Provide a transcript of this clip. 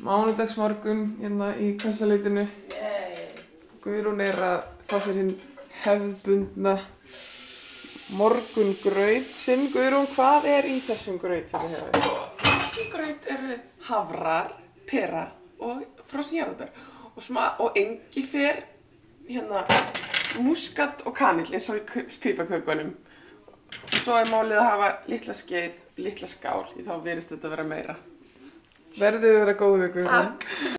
mánudagsmorgun hérna í kassaleitinu. Guðrún að fá sér hinn hefðbundna morgungraut sinn. Guðrún, hvað í þessum graut fyrir hefur? Þessi graut havrar, pera og frosin jarðarber og engifer, hérna múskat og kanill eins og í piparkökunum. Og svo málið að hafa litla skeið, litla skál, því þá virðist þetta vera meira. Verðið vera góðu, Guðrún.